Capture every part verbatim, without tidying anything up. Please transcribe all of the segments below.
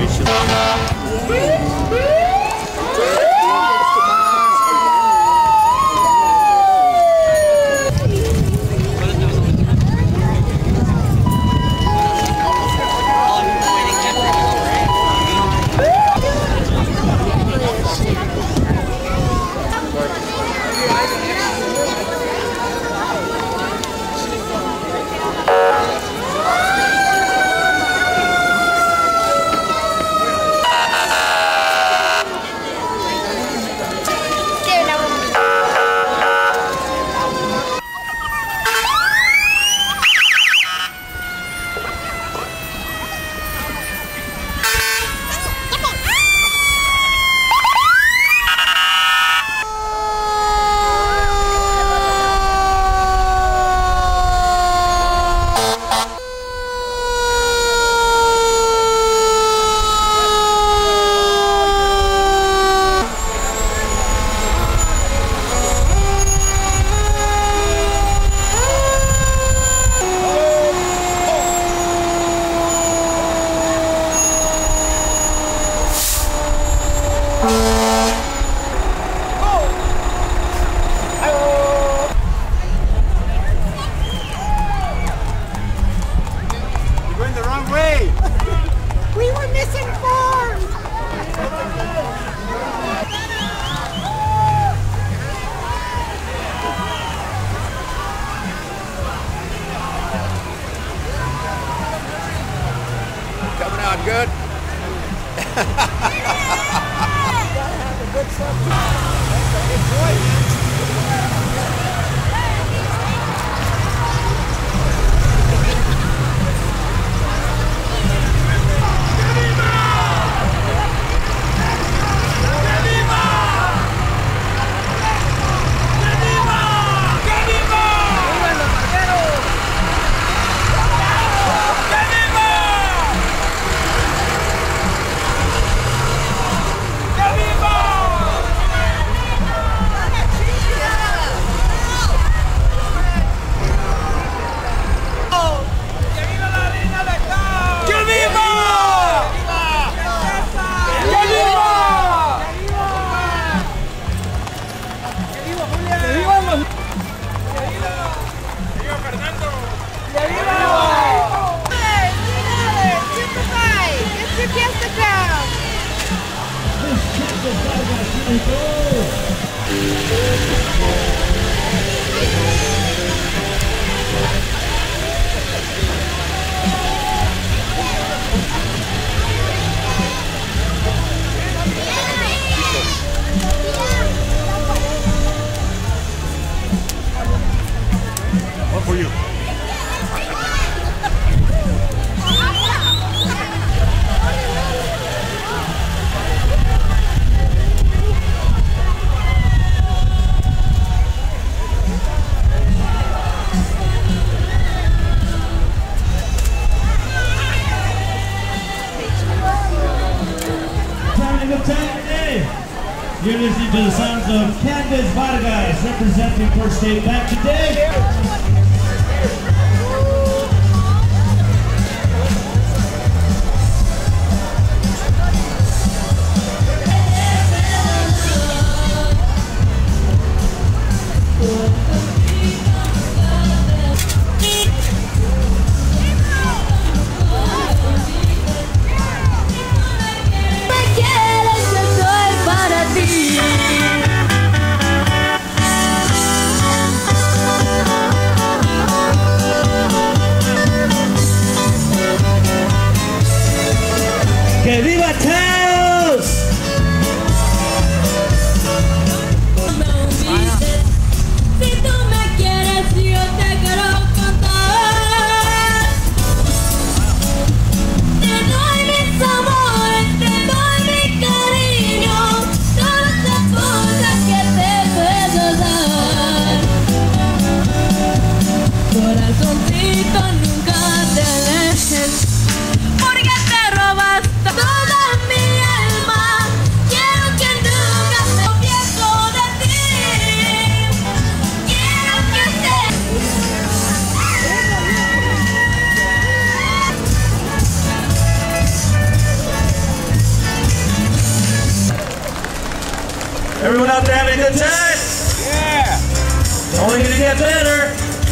Good. One for you. You're listening to the sounds of Candice Vargas representing First State Bank today. Para ti. good time? Yeah. Only gonna get better.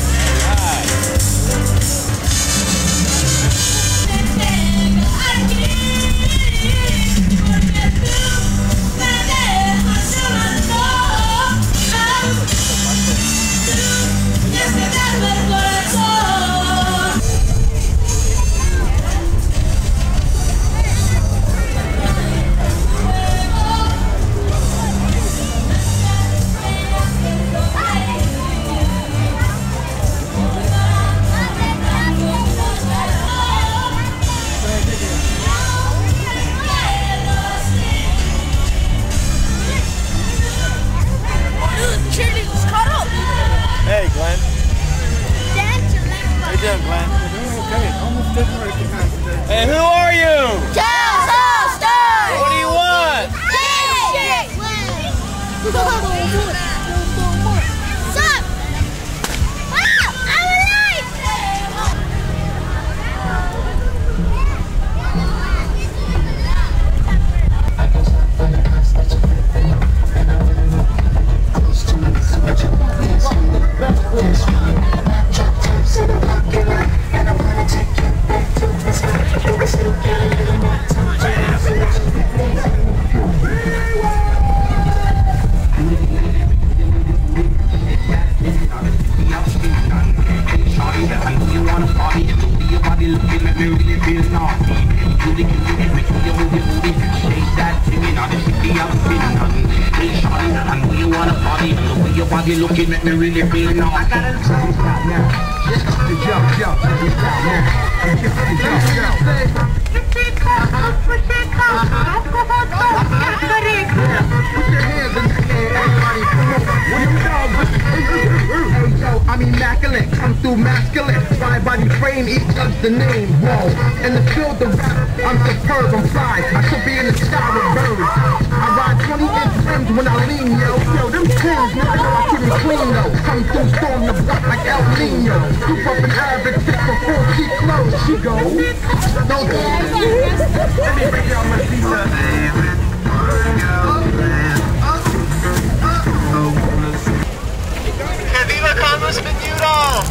Hey, Glenn. How you doing, Glenn? Okay, almost didn't right behind today. Hey, who are you? Charles Holster! What do you want? Sup? Wow, I'm alive! Body looking make me really feel now. I got a jump now. The jump, jump, the jump now. The jump, jump. Put your hands in the air, everybody. What you know? Hey yo, I'm immaculate. Come through masculine. Five body frame, each of the name. Whoa. In the field of rap, I'm superb, I'm fly. I should be in the sky with birds. I ride twenty inch rims when I lean, yo. Yo, them pins, man, I know I keep it clean, though. Come through, storm the block like El Nino. You up an Arabic chick before she close, she go. Don't do it. Let me bring y'all my pizza. Que viva Congressman Udall!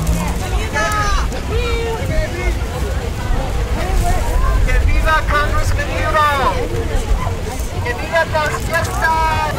Que viva Congressman Udall! Que viva las fiestas!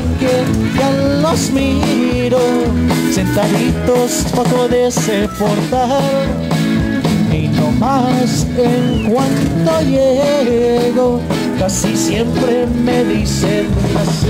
estanque ya los miro sentaditos bajo de ese portal. Y no más en cuanto llego, casi siempre me dicen así.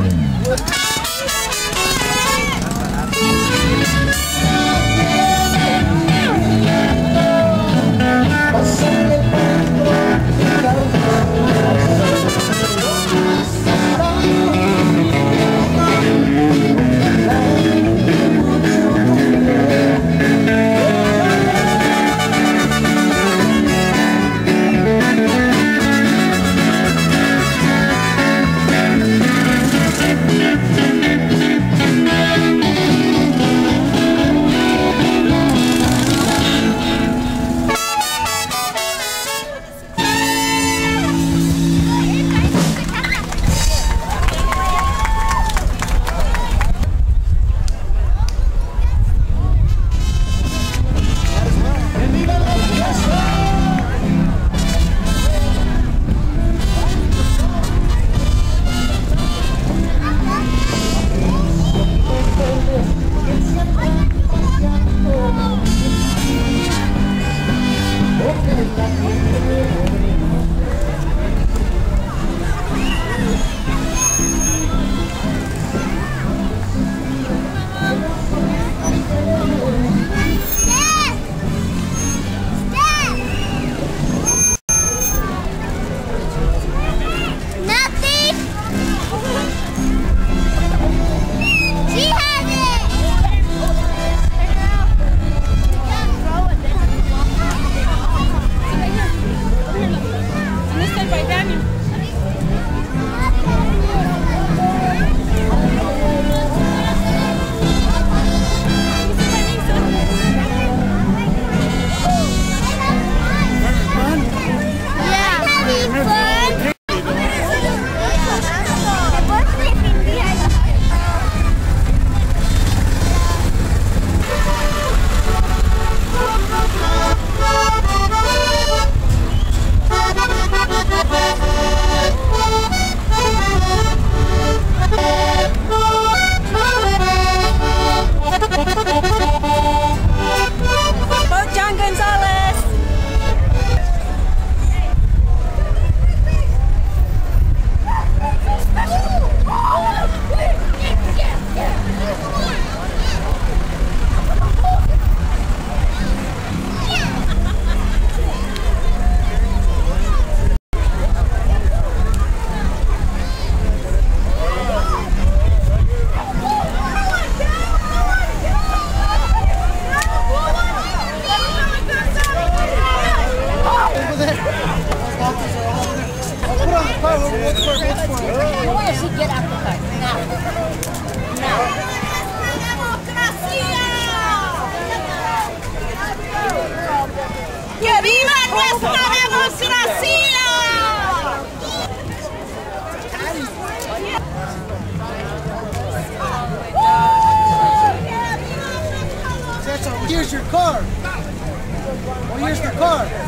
¡Que viva nuestra democracia! Here's your car. Oh, here's the car.